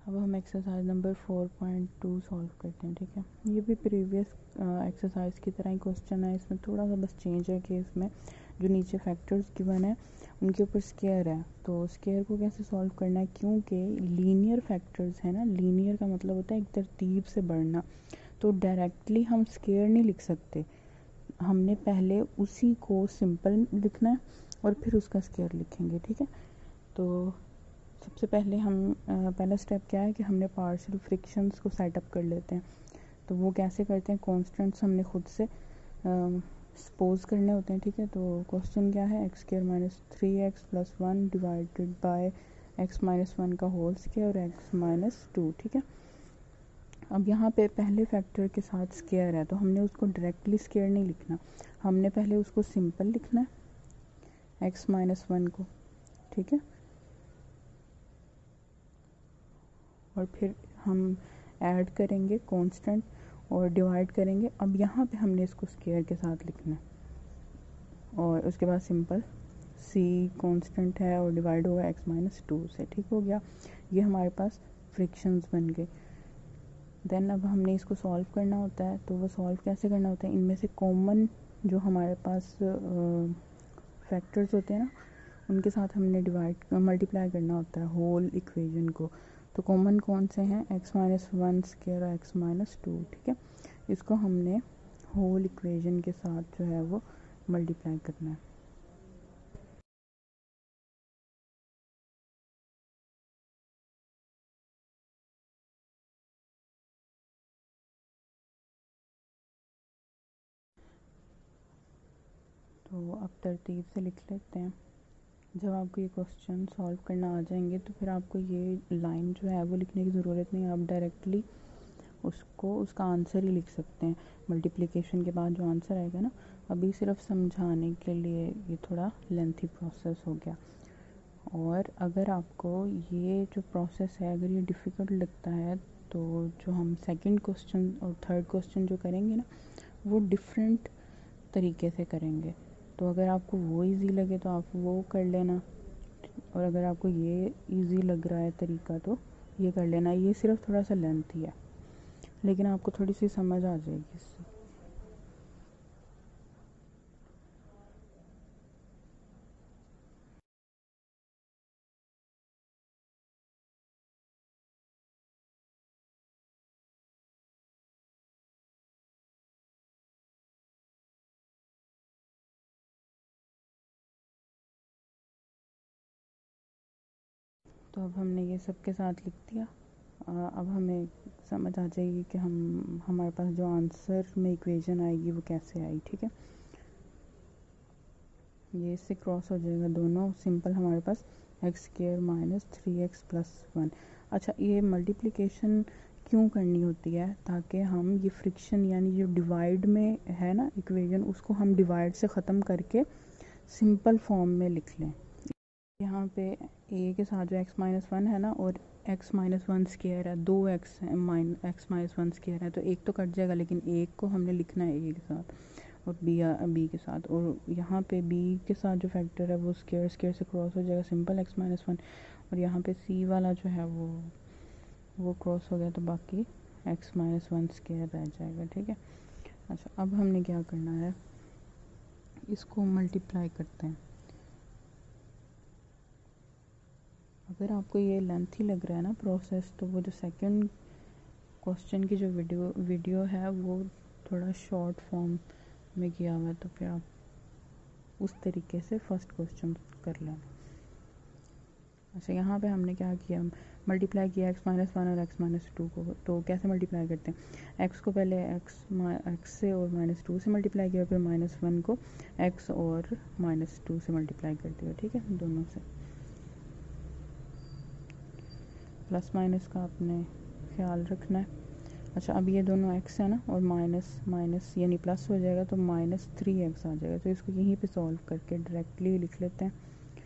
अब हम exercise number 4.2 solve करते हैं। ठीक है, ये भी प्रीवियस एक्सरसाइज की तरह ही क्वेश्चन है। इसमें थोड़ा सा बस चेंज है कि इसमें जो नीचे फैक्टर्स गिवन है उनके ऊपर स्केयर है। तो स्केयर को कैसे सॉल्व करना है, क्योंकि लीनियर फैक्टर्स है ना, लीनियर का मतलब होता है एक तरतीब से बढ़ना, तो डायरेक्टली हम स्केयर नहीं लिख सकते। हमने पहले उसी को सिंपल लिखना है और फिर उसका स्केयर लिखेंगे। ठीक है, तो सबसे पहले हम पहला स्टेप क्या है कि हमने पार्शियल फ्रिक्शंस को सेटअप कर लेते हैं। तो वो कैसे करते हैं, कॉन्स्टेंट्स हमने खुद से सपोज करने होते हैं। ठीक है, तो क्वेश्चन क्या है, x square minus 3x plus 1 divided by x minus 1 का होल स्क्वायर और एक्स माइनस 2। ठीक है, अब यहाँ पे पहले फैक्टर के साथ स्क्वायर है तो हमने उसको डायरेक्टली स्क्वायर नहीं लिखना, हमने पहले उसको सिंपल लिखना है एक्स माइनस 1 को। ठीक है, और फिर हम ऐड करेंगे कांस्टेंट और डिवाइड करेंगे। अब यहाँ पे हमने इसको स्क्वायर के साथ लिखना है और उसके बाद सिंपल सी कांस्टेंट है और डिवाइड होगा एक्स माइनस 2 से। ठीक हो गया, ये हमारे पास फ्रिक्शंस बन गए। देन अब हमने इसको सॉल्व करना होता है। तो वो सॉल्व कैसे करना होता है, इनमें से कॉमन जो हमारे पास फैक्टर्स होते हैं ना, उनके साथ हमने डिवाइड मल्टीप्लाई करना होता है होल इक्वेशन को। तो कॉमन कौन से हैं, एक्स माइनस 1 स्क्वायर और एक्स माइनस 2। ठीक है, इसको हमने होल इक्वेशन के साथ जो है वो मल्टीप्लाई करना है। तो अब तरतीब से लिख लेते हैं। जब आपको ये क्वेश्चन सॉल्व करना आ जाएंगे तो फिर आपको ये लाइन जो है वो लिखने की ज़रूरत नहीं है, आप डायरेक्टली उसको उसका आंसर ही लिख सकते हैं। मल्टीप्लिकेशन के बाद जो आंसर आएगा ना, अभी सिर्फ समझाने के लिए ये थोड़ा लेंथी प्रोसेस हो गया। और अगर आपको ये जो प्रोसेस है अगर ये डिफ़िकल्ट लगता है तो जो हम सेकंड क्वेश्चन और थर्ड क्वेश्चन जो करेंगे ना वो डिफरेंट तरीके से करेंगे। तो अगर आपको वो इजी लगे तो आप वो कर लेना, और अगर आपको ये इजी लग रहा है तरीका तो ये कर लेना। ये सिर्फ थोड़ा सा लेंथी है लेकिन आपको थोड़ी सी समझ आ जाएगी इससे। तो अब हमने ये सब के साथ लिख दिया। अब हमें समझ आ जाएगी कि हम हमारे पास जो आंसर में इक्वेशन आएगी वो कैसे आई। ठीक है, ये इससे क्रॉस हो जाएगा दोनों, सिंपल हमारे पास x square minus 3x plus 1। अच्छा, ये मल्टीप्लिकेशन क्यों करनी होती है, ताकि हम ये फ्रिक्शन यानी जो डिवाइड में है ना इक्वेशन, उसको हम डिवाइड से ख़त्म करके सिंपल फॉर्म में लिख लें। यहाँ पे ए के साथ जो एक्स माइनस 1 है ना और एक्स माइनस 1 स्क्वायर है, दो एक्स एक्स माइनस 1 स्क्वायर है, तो एक तो कट जाएगा लेकिन एक को हमने लिखना है ए के साथ और बी के साथ। और यहाँ पे बी के साथ जो फैक्टर है वो स्क्वायर स्क्वायर से क्रॉस हो जाएगा, सिंपल एक्स माइनस 1। और यहाँ पे सी वाला जो है वो क्रॉस हो गया तो बाकी एक्स माइनस 1 स्क्वायर रह जाएगा। ठीक है, अच्छा अब हमने क्या करना है, इसको मल्टीप्लाई करते हैं। अगर आपको ये लेंथी लग रहा है ना प्रोसेस, तो वो जो सेकंड क्वेश्चन की जो वीडियो है वो थोड़ा शॉर्ट फॉर्म में किया हुआ है, तो फिर आप उस तरीके से फर्स्ट क्वेश्चन कर लेना। अच्छा, यहाँ पे हमने क्या किया, मल्टीप्लाई किया एक्स माइनस 1 और एक्स माइनस 2 को। तो कैसे मल्टीप्लाई करते हैं, एक्स को पहले एक्स से और माइनस 2 से मल्टीप्लाई किया, फिर माइनस 1 को एक्स और माइनस 2 से मल्टीप्लाई कर दिया। ठीक है, दोनों से। प्लस माइनस का आपने ख्याल रखना है। अच्छा, अब ये दोनों एक्स है ना और माइनस माइनस यानी प्लस हो जाएगा तो माइनस 3x आ जाएगा। तो इसको यहीं पे सॉल्व करके डायरेक्टली लिख लेते हैं।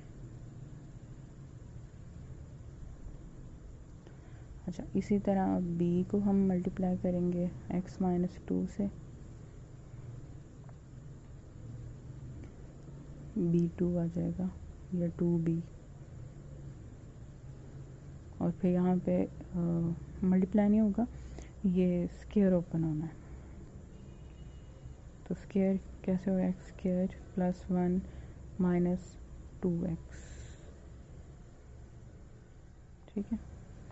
अच्छा, इसी तरह b को हम मल्टीप्लाई करेंगे x माइनस 2 से, b2 आ जाएगा या 2b। और फिर यहाँ पे मल्टीप्लाई नहीं होगा, ये स्क्वायर ओपन होना है। तो स्क्वायर कैसे होगा, x square plus 1 minus 2x, ठीक है।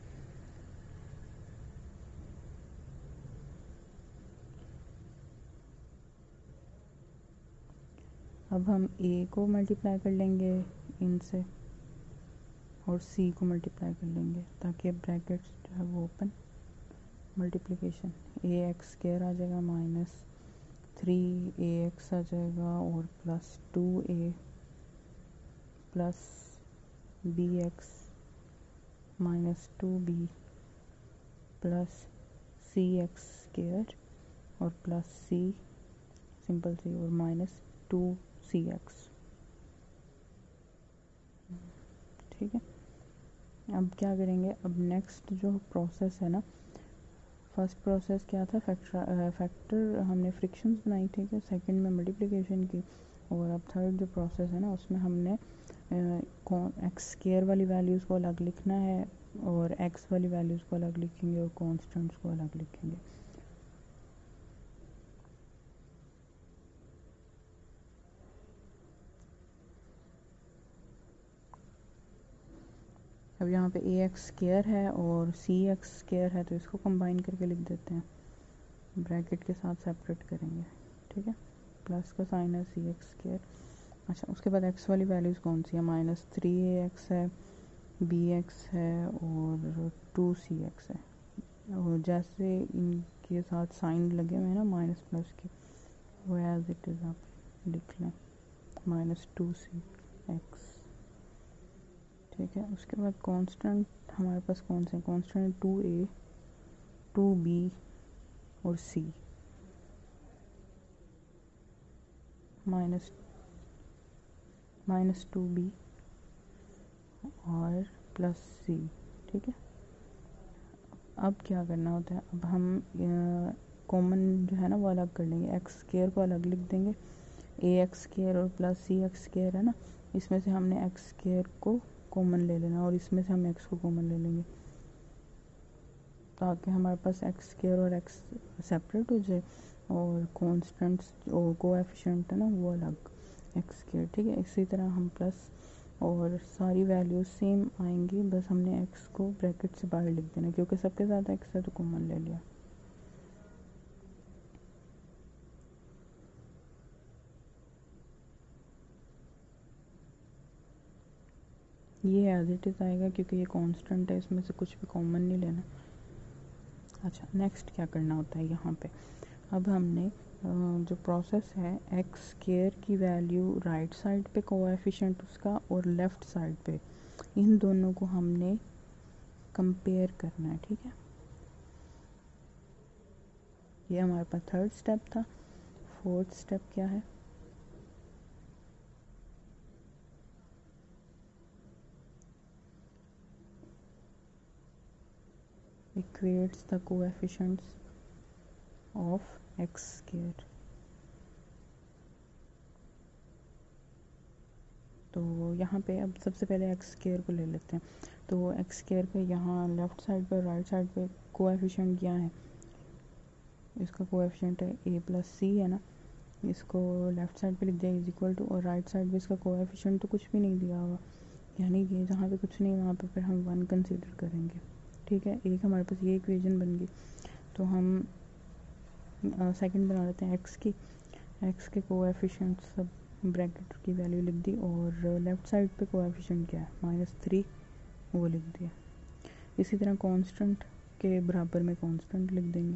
अब हम a को मल्टीप्लाई कर लेंगे इनसे और c को मल्टीप्लाई कर लेंगे, ताकि ब्रैकेट्स जो है वो ओपन, मल्टीप्लिकेशन ax स्क्वायर आ जाएगा माइनस 3ax आ जाएगा और plus 2a plus bx minus 2b plus cx square और प्लस c सिंपल सी और माइनस 2cx, ठीक है। अब क्या करेंगे, अब नेक्स्ट जो प्रोसेस है ना, फर्स्ट प्रोसेस क्या था, फैक्टर हमने फ्रिक्शंस बनाई, ठीक है। सेकंड में मल्टीप्लिकेशन की, और अब थर्ड जो प्रोसेस है ना, उसमें हमने एक्स स्क्वायर वाली वैल्यूज़ को अलग लिखना है और एक्स वाली वैल्यूज़ को अलग लिखेंगे और कॉन्स्टेंट्स को अलग लिखेंगे। अब यहाँ पे ए एक्स स्क्वायर है और सी एक्स स्क्वायर है, तो इसको कंबाइन करके लिख देते हैं, ब्रैकेट के साथ सेपरेट करेंगे, ठीक है। प्लस का साइन है सी एक्स स्क्वायर। अच्छा, उसके बाद एक्स वाली वैल्यूज़ कौन सी है, माइनस 3ax है, bx है और 2cx है। और जैसे इनके साथ साइन लगे हुए हैं ना माइनस प्लस के, वो एज इट इज़ आप लिख लें, माइनस 2cx, ठीक है। उसके बाद कांस्टेंट हमारे पास कौन से हैं, कांस्टेंट 2a 2b और c, माइनस 2b और प्लस c, ठीक है। अब क्या करना होता है, अब हम कॉमन जो है ना वो अलग कर लेंगे, एक्स स्क्वायर को अलग लिख देंगे, ए एक्स स्क्वायर और प्लस सी एक्स स्क्वायर है ना, इसमें से हमने एक्स स्क्वायर को कॉमन ले लेना और इसमें से हम एक्स को कॉमन ले लेंगे, ताकि हमारे पास एक्स स्क्वायर और एक्स सेपरेट हो जाए और कॉन्स्टेंट्स और कोएफिशिएंट है ना वो अलग, एक्स स्क्वायर, ठीक है। इसी तरह हम प्लस और सारी वैल्यूज सेम आएंगी, बस हमने एक्स को ब्रैकेट से बाहर लिख देना, क्योंकि सबके साथ एक्स है तो कॉमन ले लिया। ये एज इट इज़ आएगा क्योंकि ये कांस्टेंट है, इसमें से कुछ भी कॉमन नहीं लेना। अच्छा, नेक्स्ट क्या करना होता है यहाँ पे, अब हमने जो प्रोसेस है, एक्स स्क्वायर की वैल्यू राइट साइड पे कोएफिशिएंट उसका और लेफ़्ट साइड पे, इन दोनों को हमने कंपेयर करना है, ठीक है। ये हमारे पास थर्ड स्टेप था। फोर्थ स्टेप क्या है, equates the coefficients of x square। तो यहाँ पे अब सबसे पहले एक्स स्क्वायर को ले लेते हैं। तो एक्स स्क्वायर पे यहाँ लेफ़्ट साइड पर राइट साइड पे कोएफिशिएंट क्या है, इसका कोएफिशिएंट है a प्लस सी है ना, इसको लेफ़्ट साइड पे लिख दिया इज इक्वल टू, और राइट साइड पे इसका कोएफिशिएंट तो कुछ भी नहीं दिया हुआ, यानी कि जहाँ पे कुछ नहीं वहाँ पे फिर हम 1 कंसीडर करेंगे, ठीक है। एक हमारे पास ये इक्वेशन बन गई। तो हम सेकंड बना लेते हैं, एक्स के कोएफिशिएंट सब ब्रैकेट की वैल्यू लिख दी, और लेफ़्ट साइड पे कोएफिशिएंट क्या है, -3, वो लिख दिया। इसी तरह कांस्टेंट के बराबर में कांस्टेंट लिख देंगे,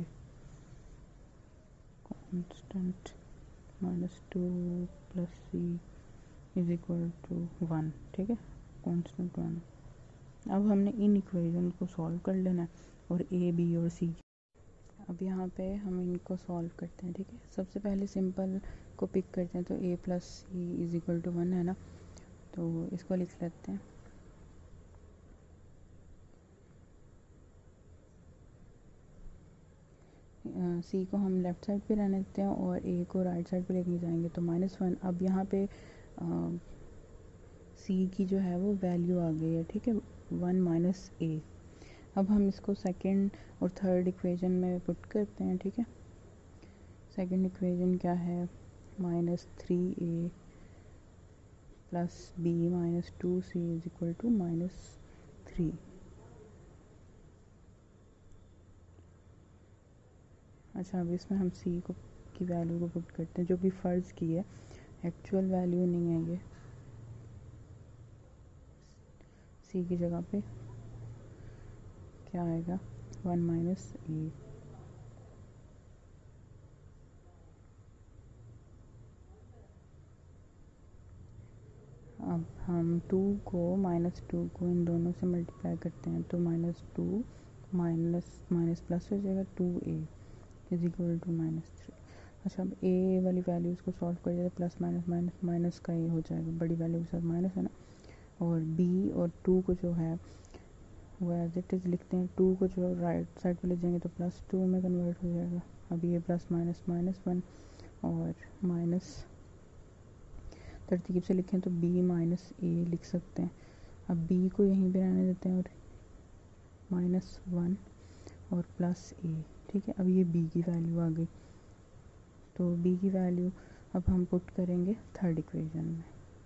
constant -2 plus c is equal to 1, ठीक है, कांस्टेंट 1। अब हमने इन इक्वेशन को सॉल्व कर लेना है, और a b और c, अब यहाँ पे हम इनको सॉल्व करते हैं, ठीक है। सबसे पहले सिंपल को पिक करते हैं, तो a plus c is equal to 1 है ना, तो इसको लिख लेते हैं। सी को हम लेफ़्ट साइड पे रहने देते हैं और ए को राइट साइड पे लेके जाएंगे, तो -1। अब यहाँ पे सी की जो है वो वैल्यू आ गई है, ठीक है, 1 माइनस ए, अब हम इसको सेकंड और थर्ड इक्वेशन में पुट करते हैं, ठीक है। सेकंड इक्वेशन क्या है, -3a plus b minus 2c is equal to -3। अच्छा, अब इसमें हम c को की वैल्यू को पुट करते हैं, जो भी फ़र्ज़ की है, एक्चुअल वैल्यू नहीं है ये। c की जगह पे क्या आएगा, 1 माइनस a। अब हम 2 को -2 को इन दोनों से मल्टीप्लाई करते हैं तो -2 माइनस प्लस हो जाएगा, 2a इज इक्वल टू -3। अच्छा, अब a वाली वैल्यूज़ को सॉल्व करिए तो प्लस माइनस माइनस माइनस का ये हो जाएगा, बड़ी वैल्यू के साथ माइनस है ना। और b और 2 को जो है वो एज इट इज़ लिखते हैं, 2 को जो राइट साइड पे ले जाएंगे तो +2 में कन्वर्ट हो जाएगा। अब ये प्लस माइनस -1 और माइनस तरतीब से लिखें तो b माइनस a लिख सकते हैं। अब b को यहीं पे रहने देते हैं और -1 और प्लस a, ठीक है। अब ये b की वैल्यू आ गई, तो b की वैल्यू अब हम पुट करेंगे थर्ड इक्वेशन में।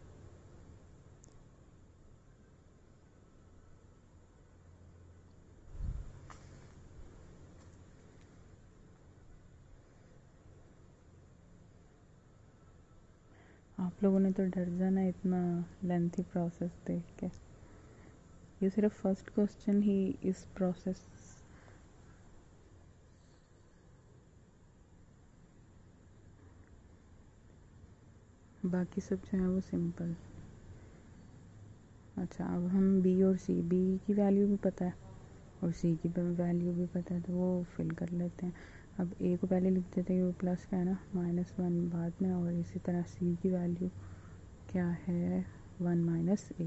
आप लोगों ने तो डर जाना इतना लेंथी प्रोसेस देख के। ये सिर्फ फर्स्ट क्वेश्चन ही इस प्रोसेस, बाकी सब जो है वो सिंपल। अच्छा, अब हम b और c, b की वैल्यू भी पता है और c की वैल्यू भी पता है, तो वो फिल कर लेते हैं। अब a को पहले लिख देते हैं, वो प्लस का है ना, -1 बाद में, और इसी तरह c की वैल्यू क्या है, 1 माइनस a।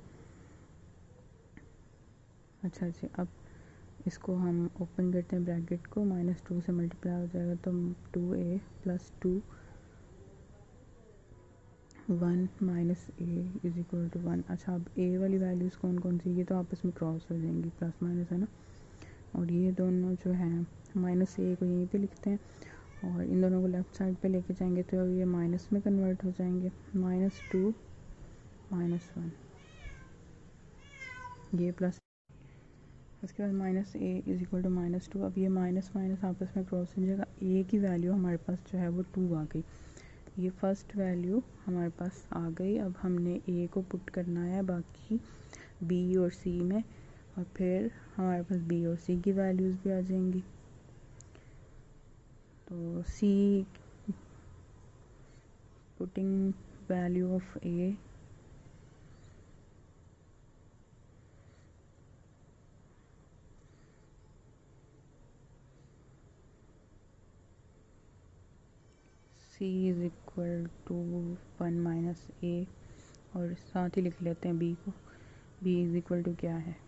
अच्छा जी, अब इसको हम ओपन करते हैं ब्रैकेट को, -2 से मल्टीप्लाई हो जाएगा तो 2a plus 2 1 minus a is equal to 1। अच्छा, अब a वाली वैल्यूज़ कौन कौन सी, ये तो आपस में क्रॉस हो जाएंगी, प्लस माइनस है ना। और ये दोनों जो हैं, -a को यहीं पे लिखते हैं और इन दोनों को लेफ़्ट साइड पे लेके जाएंगे तो ये माइनस में कन्वर्ट हो जाएंगे, -2 -1, ये प्लस, उसके बाद -a इज इक्वल टू -2। अब ये माइनस माइनस आपस में क्रॉस हो जाएगा, a की वैल्यू हमारे पास जो है वो 2 आ गई। ये फर्स्ट वैल्यू हमारे पास आ गई। अब हमने a को पुट करना है बाकी b और c में, और फिर हमारे पास b और c की वैल्यूज़ भी आ जाएंगी। तो c putting value of a, c is equal to 1 minus a, और साथ ही लिख लेते हैं b को, b इज इक्वल टू क्या है,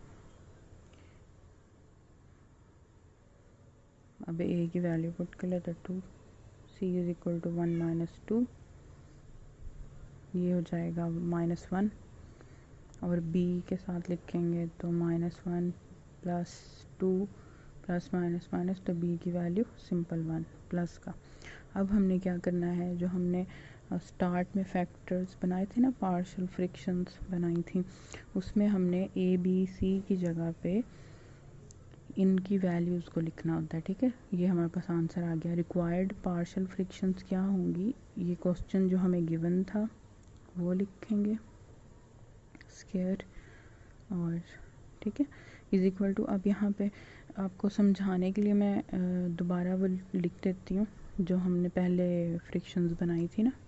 अब a की वैल्यू पुट कर लेते हैं 2, c is equal to 1 minus 2, ये हो जाएगा -1, और b के साथ लिखेंगे तो -1 प्लस 2 प्लस माइनस माइनस, तो b की वैल्यू सिंपल 1 प्लस का। अब हमने क्या करना है, जो हमने स्टार्ट में फैक्टर्स बनाए थे ना, पार्शियल फ्रिक्शंस बनाई थी, उसमें हमने a b c की जगह पे इनकी वैल्यूज़ को लिखना होता है, ठीक है। ये हमारे पास आंसर आ गया। रिक्वायर्ड पार्शियल फ्रिक्शंस क्या होंगी, ये क्वेश्चन जो हमें गिवन था वो लिखेंगे, स्क्वायर, और ठीक है, इज इक्वल टू, अब यहाँ पे आपको समझाने के लिए मैं दोबारा वो लिख देती हूँ जो हमने पहले फ्रिक्शंस बनाई थी ना,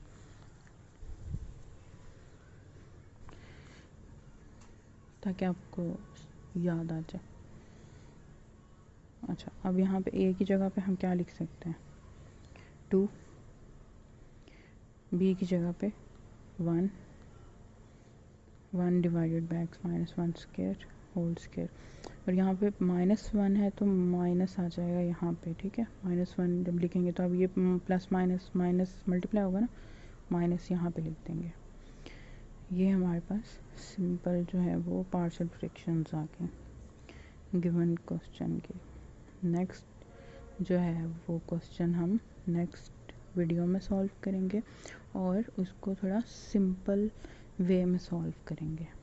ताकि आपको याद आ जाए। अच्छा, अब यहाँ पे a की जगह पे हम क्या लिख सकते हैं, 2, b की जगह पे 1 divided by x minus 1 square whole square, और यहाँ पे -1 है तो माइनस आ जाएगा यहाँ पे, ठीक है। -1 जब लिखेंगे तो अब ये प्लस माइनस माइनस मल्टीप्लाई होगा ना, माइनस यहाँ पे लिख देंगे। ये हमारे पास सिंपल जो है वो पार्शियल फ्रिक्शंस आ गए। गिवन क्वेश्चन के। नेक्स्ट जो है वो क्वेश्चन हम नेक्स्ट वीडियो में सॉल्व करेंगे और उसको थोड़ा सिंपल वे में सॉल्व करेंगे।